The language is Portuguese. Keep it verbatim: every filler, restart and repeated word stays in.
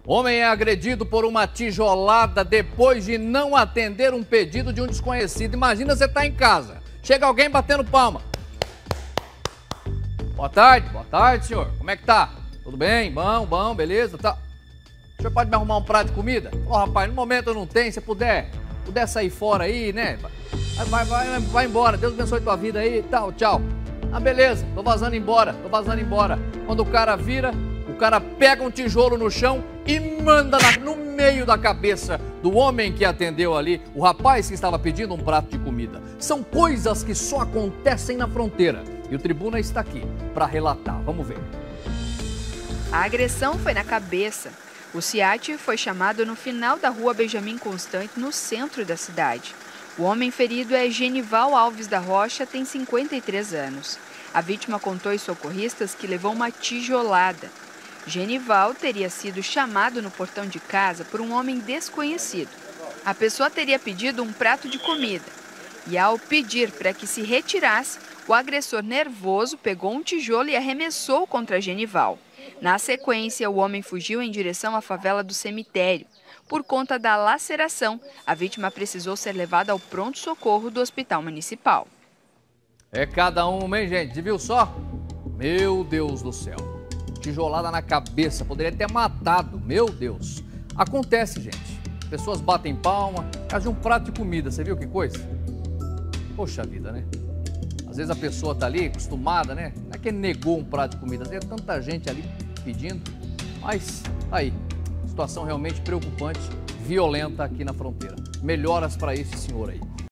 Homem é agredido por uma tijolada depois de não atender um pedido de um desconhecido. Imagina você estar em casa, chega alguém batendo palma. Boa tarde, boa tarde, senhor. Como é que tá? Tudo bem? Bom, bom, beleza? Tá. O senhor pode me arrumar um prato de comida? Ó, oh, rapaz, no momento eu não tenho, se puder, puder sair fora aí, né? Vai, vai, vai, vai embora, Deus abençoe tua vida aí, tal, tchau. Ah, beleza, tô vazando embora, tô vazando embora. Quando o cara vira, o cara pega um tijolo no chão e manda na, no meio da cabeça do homem que atendeu ali, o rapaz que estava pedindo um prato de comida. São coisas que só acontecem na fronteira. E o Tribuna está aqui para relatar. Vamos ver. A agressão foi na cabeça. O SEAT foi chamado no final da rua Benjamin Constant, no centro da cidade. O homem ferido é Genival Alves da Rocha, tem cinquenta e três anos. A vítima contou aos socorristas que levou uma tijolada. Genival teria sido chamado no portão de casa por um homem desconhecido. A pessoa teria pedido um prato de comida. E ao pedir para que se retirasse, o agressor nervoso pegou um tijolo e arremessou contra Genival. Na sequência, o homem fugiu em direção à favela do cemitério. Por conta da laceração, a vítima precisou ser levada ao pronto-socorro do hospital municipal. É cada uma, hein, gente? Viu só? Meu Deus do céu. Tijolada na cabeça, poderia ter matado, meu Deus. Acontece, gente. Pessoas batem palma, caso de um prato de comida, você viu que coisa? Poxa vida, né? Às vezes a pessoa tá ali, acostumada, né? Não é que negou um prato de comida, tem tanta gente ali pedindo, mas aí, situação realmente preocupante, violenta aqui na fronteira. Melhoras para esse senhor aí.